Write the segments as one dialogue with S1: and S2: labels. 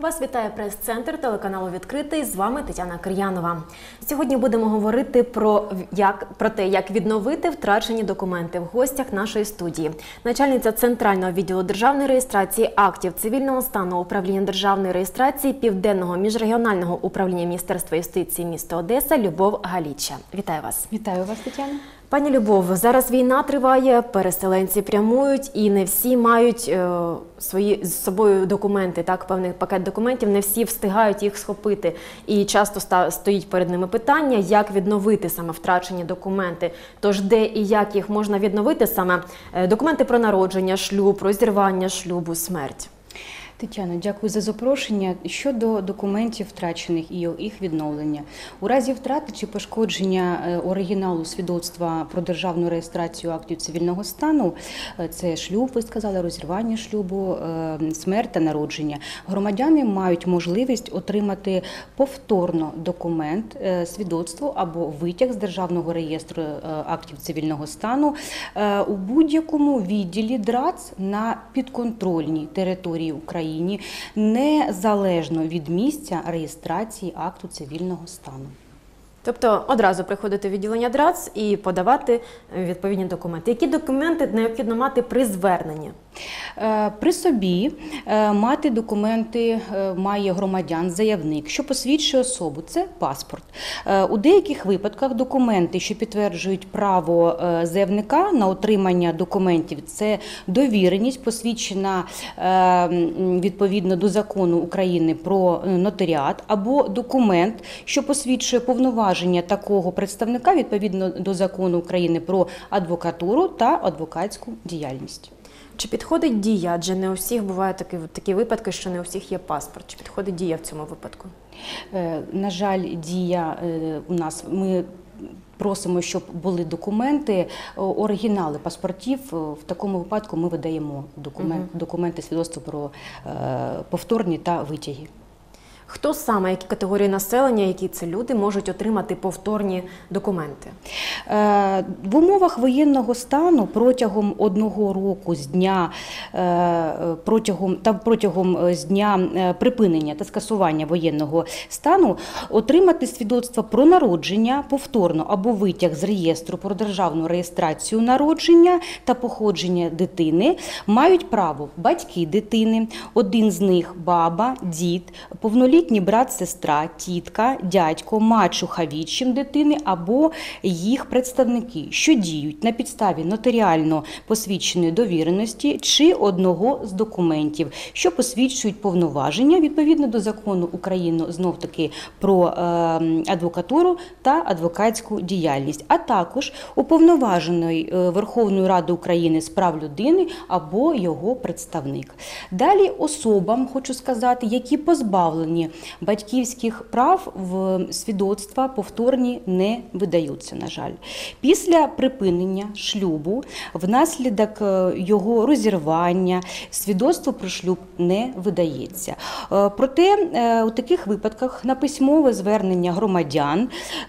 S1: Вас вітає прес-центр телеканалу «Відкритий». З вами Тетяна Кир'янова. Сьогодні будемо говорити про те, як відновити втрачені документи. В гостях нашої студії начальниця Центрального відділу державної реєстрації актів цивільного стану управління державної реєстрації Південного міжрегіонального управління Міністерства юстиції міста Одеса Любов Галіча. Вітаю вас.
S2: Вітаю вас, Тетяна.
S1: Пані Любов, зараз війна триває, переселенці прямують і не всі мають з собою документи, певний пакет документів, не всі встигають їх схопити. І часто стоїть перед ними питання, як відновити саме втрачені документи. Тож де і як їх можна відновити, саме документи про народження, шлюб, розірвання шлюбу, смерть?
S2: Тетяно, дякую за запрошення. Щодо документів втрачених і їх відновлення. У разі втрати чи пошкодження оригіналу свідоцтва про державну реєстрацію актів цивільного стану, це шлюб, ви сказали, розірвання шлюбу, смерть та народження, громадяни мають можливість отримати повторно документ, свідоцтво або витяг з Державного реєстру актів цивільного стану у будь-якому відділі ДРАЦ на підконтрольній території України, незалежно від місця реєстрації акту цивільного стану.
S1: Тобто одразу приходити в відділення ДРАЦ і подавати відповідні документи. Які документи необхідно мати при зверненні?
S2: При собі мати документи має громадян, заявник, що посвідчує особу. Це паспорт. У деяких випадках документи, що підтверджують право заявника на отримання документів, це довіреність, посвідчена відповідно до закону України про нотаріат, або документ, що посвідчує повноваження такого представника відповідно до закону України про адвокатуру та адвокатську діяльність.
S1: Чи підходить дія? Адже не у всіх бувають такі випадки, що не у всіх є паспорт. Чи підходить дія в цьому випадку?
S2: На жаль, дія у нас, ми просимо, щоб були документи, оригінали паспортів. В такому випадку ми видаємо документи, свідоцтво про повторні та витяги.
S1: Хто саме, які категорії населення, які це люди, можуть отримати повторні документи?
S2: В умовах воєнного стану протягом одного року з дня, протягом з дня припинення та скасування воєнного стану отримати свідоцтво про народження повторно або витяг з реєстру про державну реєстрацію народження та походження дитини мають право батьки дитини, один з них баба, дід, повнолітній брат, сестра, тітка, дядько, мачуха, відчим дитини або їх представники, що діють на підставі нотаріально посвідченої довіреності чи одного з документів, що посвідчують повноваження відповідно до закону України, знов-таки про адвокатуру та адвокатську діяльність, а також уповноваженої Верховної Ради України з прав людини або його представник. Далі особам, хочу сказати, які позбавлені батьківських прав, в свідоцтва повторні не видаються, на жаль. Після припинення шлюбу, внаслідок його розірвання, свідоцтво про шлюб не видається. Проте у таких випадках на письмове звернення громадян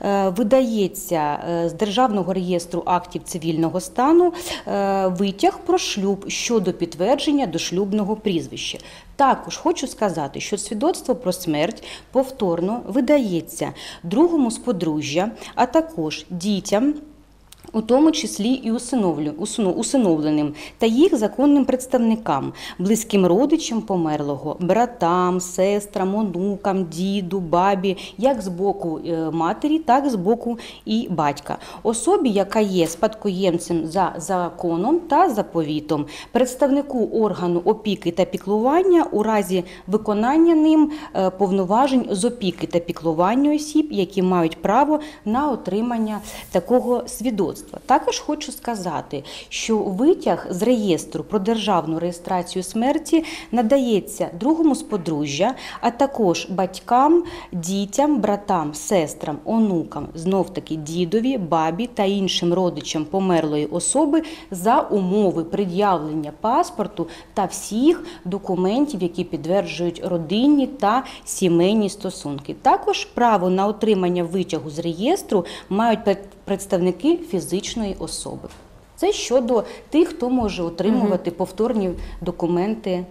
S2: видається з Державного реєстру актів цивільного стану витяг про шлюб щодо підтвердження дошлюбного прізвища. Також хочу сказати, що свідоцтво про смерть повторно видається другому з подружжя, а також дітям, у тому числі і усиновленим та їх законним представникам, близьким родичам померлого, братам, сестрам, онукам, діду, бабі, як з боку матері, так і з боку і батька. Особі, яка є спадкоємцем за законом та заповітом, представнику органу опіки та піклування у разі виконання ним повноважень з опіки та піклування осіб, які мають право на отримання такого свідоцтва. Також хочу сказати, що витяг з реєстру про державну реєстрацію смерті надається другому з подружжя, а також батькам, дітям, братам, сестрам, онукам, знов-таки дідові, бабі та іншим родичам померлої особи за умови пред'явлення паспорту та всіх документів, які підтверджують родинні та сімейні стосунки. Також право на отримання витягу з реєстру мають представники фізичної особи. Це щодо тих, хто може отримувати повторні документи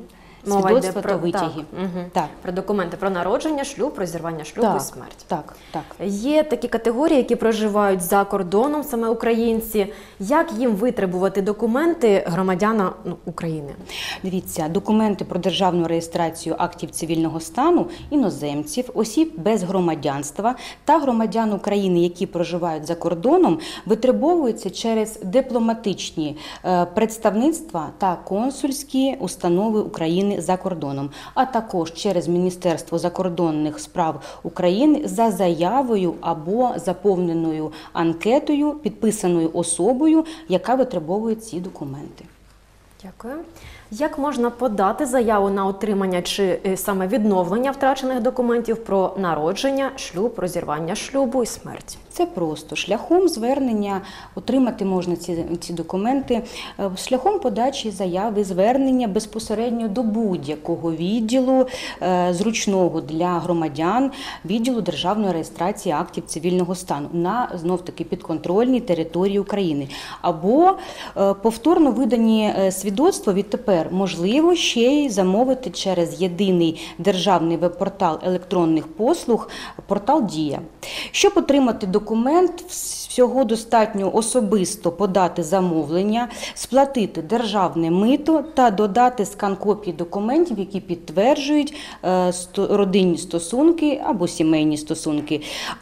S1: Мова йде
S2: свідоцтва та витяги. Так.
S1: Про документи про народження, шлюб, розірвання шлюбу і смерть.
S2: Так.
S1: Є такі категорії, які проживають за кордоном, саме українці. Як їм витребувати документи громадяна України?
S2: Дивіться, документи про державну реєстрацію актів цивільного стану іноземців, осіб без громадянства та громадян України, які проживають за кордоном, витребовуються через дипломатичні представництва та консульські установи України за кордоном, а також через Міністерство закордонних справ України за заявою або заповненою анкетою, підписаною особою, яка витребовує ці документи.
S1: Дякую. Як можна подати заяву на отримання чи саме відновлення втрачених документів про народження, шлюб, розірвання шлюбу і смерть?
S2: Це просто шляхом звернення, отримати можна ці документи, шляхом подачі заяви, звернення безпосередньо до будь-якого відділу, зручного для громадян, відділу державної реєстрації актів цивільного стану на, знов-таки, підконтрольній території України. Або повторно видані свідоцтва відтепер можливо ще й замовити через єдиний державний веб-портал електронних послуг, портал «Дія». Щоб отримати документ, всього достатньо особисто подати замовлення, сплатити державне мито та додати скан копії документів, які підтверджують родинні стосунки або сімейні стосунки.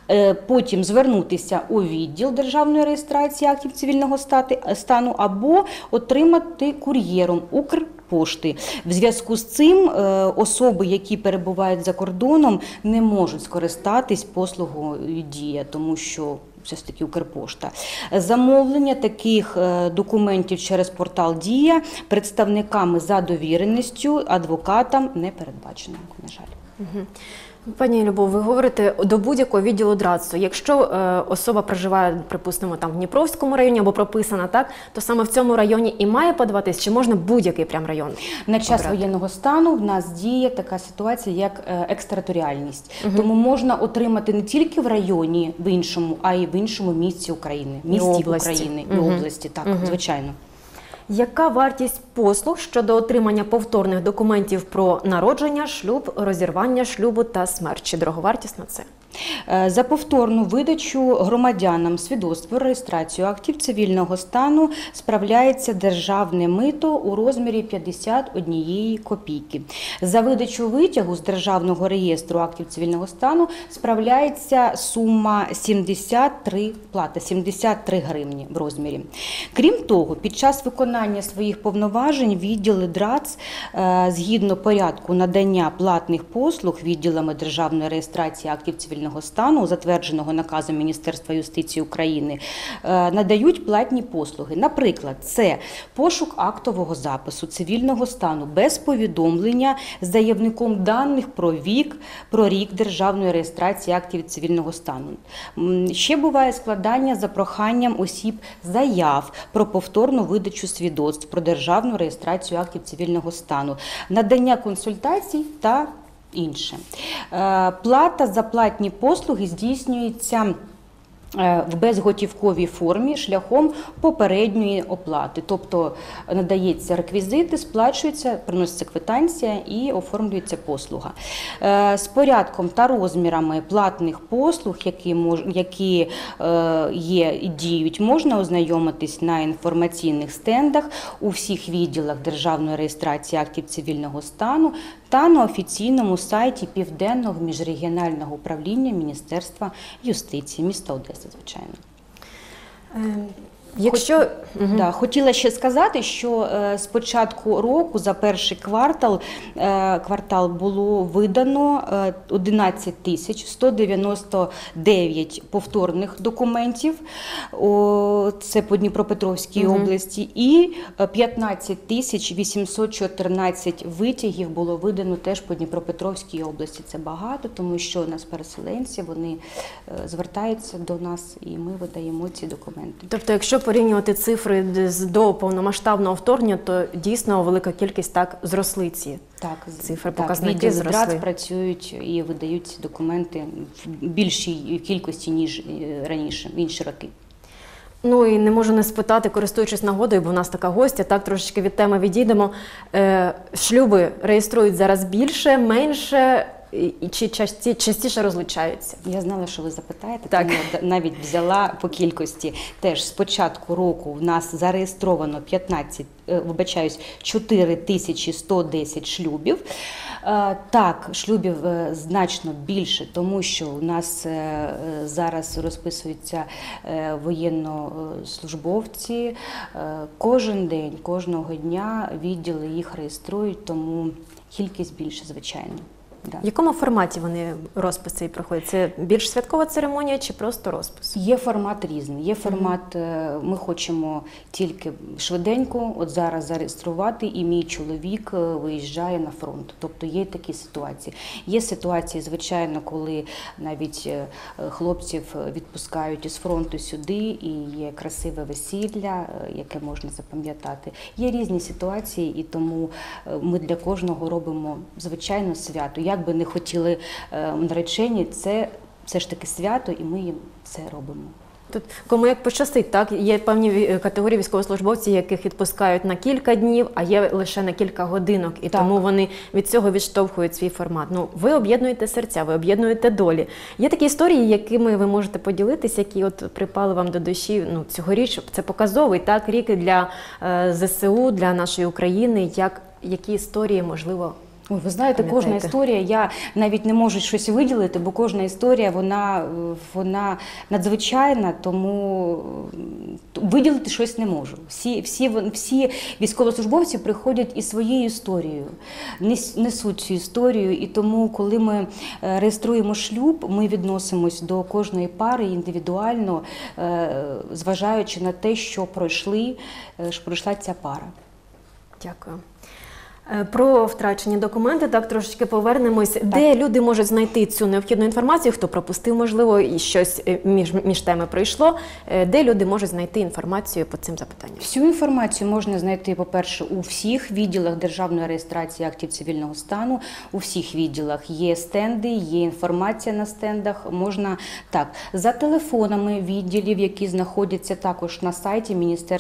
S2: Потім звернутися у відділ державної реєстрації актів цивільного стану або отримати кур'єром Укрпошти. В зв'язку з цим особи, які перебувають за кордоном, не можуть скористатись послугою «Дія», тому що все ж таки Укрпошта. Замовлення таких документів через портал «Дія» представниками за довіреністю, адвокатам не передбачено, на жаль.
S1: Пані Любов, ви говорите до будь-якого відділу ДРАЦу. Якщо особа проживає, припустимо, там в Дніпровському районі або прописана, так, то саме в цьому районі і має подаватись, чи можна будь-який прям район?
S2: На час воєнного стану в нас діє така ситуація, як екстериторіальність. Тому можна отримати не тільки в районі, в іншому, а й в іншому місці України, місті України і області, так, звичайно.
S1: Яка вартість послуг щодо отримання повторних документів про народження, шлюб, розірвання шлюбу та смерть? Чи дороговартісно це?
S2: За повторну видачу громадянам свідоцтв про реєстрацію актів цивільного стану справляється державне мито у розмірі 51 копійки. За видачу витягу з Державного реєстру актів цивільного стану справляється сума 73 гривні в розмірі. Крім того, під час виконання своїх повноважень відділи ДРАЦ згідно порядку надання платних послуг відділами Державної реєстрації актів цивільного стану, затвердженого наказом Міністерства юстиції України, надають платні послуги. Наприклад, це пошук актового запису цивільного стану без повідомлення заявником даних про рік державної реєстрації актів цивільного стану. Ще буває складання за проханням осіб заяв про повторну видачу свідоцтв про державну реєстрацію актів цивільного стану, надання консультацій та інше. Плата за платні послуги здійснюється в безготівковій формі шляхом попередньої оплати. Тобто надається реквізити, сплачується, приноситься квитанція і оформлюється послуга. З порядком та розмірами платних послуг, які є і діють, можна ознайомитись на інформаційних стендах у всіх відділах Державної реєстрації актів цивільного стану та на офіційному сайті Південного міжрегіонального управління Міністерства юстиції міста Одеси, звичайно. Хотіла ще сказати, що з початку року за перший квартал було видано 11 199 повторних документів, це по Дніпропетровській області, і 15 814 витягів було видано теж по Дніпропетровській області. Це багато, тому що у нас переселенці, вони звертаються до нас і ми видаємо ці документи.
S1: Тобто, якщо порівнювати цифри до повномасштабного вторгнення, то дійсно велика кількість так зросли ці цифри, показники зросли.
S2: Відділи ДРАЦ працюють і видають ці документи в більшій кількості, ніж раніше, в інші роки.
S1: Ну і не можу не спитати, користуючись нагодою, бо в нас така гостя, так трошечки від теми відійдемо. Шлюби реєструють зараз більше, менше чи частіше розлучаються?
S2: Я знала, що ви запитаєте,
S1: Так.
S2: тому я навіть взяла по кількості. Теж з початку року в нас зареєстровано 4110 шлюбів. Так, шлюбів значно більше, тому що у нас зараз розписуються воєннослужбовці. Кожен день, кожного дня відділи їх реєструють, тому кількість більше, звичайно. Да.
S1: В якому форматі вони розписи проходять? Це більш святкова церемонія чи просто розпис?
S2: Є формат різний. Є формат, ми хочемо тільки швиденько, от зараз зареєструвати, і мій чоловік виїжджає на фронт. Тобто є такі ситуації. Є ситуації, звичайно, коли навіть хлопців відпускають із фронту сюди, і є красиве весілля, яке можна запам'ятати. Є різні ситуації, і тому ми для кожного робимо, звичайно, свято. Як би не хотіли наречені, це все ж таки свято, і ми їм це робимо.
S1: Тут кому як пощастить, так? Є певні категорії військовослужбовців, яких відпускають на кілька днів, а є лише на кілька годинок, і
S2: Так.
S1: тому вони від цього відштовхують свій формат. Ну, ви об'єднуєте серця, ви об'єднуєте долі. Є такі історії, якими ви можете поділитися, які от припали вам до душі, ну, цьогоріч. Це показовий, так, рік для ЗСУ, для нашої України. Які історії, можливо,
S2: Ой, ви знаєте, кожна
S1: пам'ятаєте?
S2: історія, я навіть не можу щось виділити, бо кожна історія, вона надзвичайна, тому виділити щось не можу. Всі військовослужбовці приходять із своєю історією, несуть цю історію, і тому, коли ми реєструємо шлюб, ми відносимось до кожної пари індивідуально, зважаючи на те, що пройшла ця пара.
S1: Дякую. Про втрачені документи, так, трошечки повернемось. Де люди можуть знайти цю необхідну інформацію, хто пропустив, можливо, і щось між теми пройшло, де люди можуть знайти інформацію по цим запитанням?
S2: Всю інформацію можна знайти, по-перше, у всіх відділах державної реєстрації актів цивільного стану, у всіх відділах є стенди, є інформація на стендах, можна так, за телефонами відділів, які знаходяться також на сайті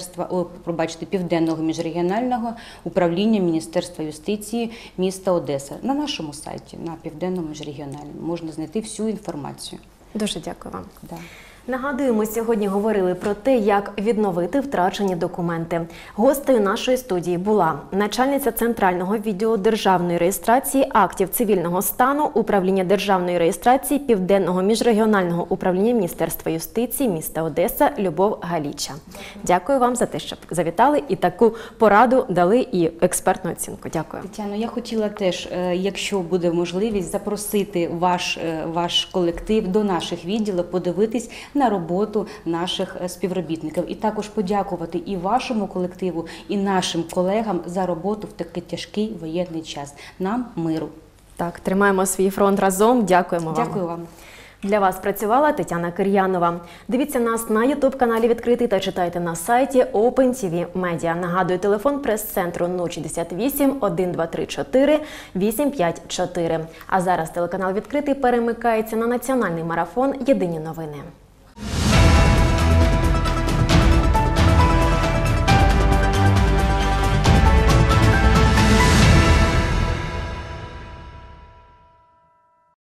S2: Південного міжрегіонального управління Міністерства юстиції міста Одеса. На нашому сайті, на Південному міжрегіональному, можна знайти всю інформацію.
S1: Дуже дякую вам.
S2: Да.
S1: Нагадую, ми сьогодні говорили про те, як відновити втрачені документи. Гостею нашої студії була начальниця Центрального відділу державної реєстрації актів цивільного стану Управління державної реєстрації Південного міжрегіонального управління Міністерства юстиції міста Одеса Любов Галіча. Дякую вам за те, що завітали і таку пораду дали, і експертну оцінку. Дякую.
S2: Тетяно, я хотіла теж, якщо буде можливість, запросити ваш колектив до наших відділів, подивитись на роботу наших співробітників. І також подякувати і вашому колективу, і нашим колегам за роботу в такий тяжкий воєнний час. Нам миру.
S1: Так, тримаємо свій фронт разом. Дякуємо вам.
S2: Дякую вам.
S1: Для вас працювала Тетяна Кир'янова. Дивіться нас на YouTube-каналі «Відкритий» та читайте на сайті OpenTV Media. Нагадую, телефон прес-центру 068 1234 854. А зараз телеканал «Відкритий» перемикається на національний марафон «Єдині новини».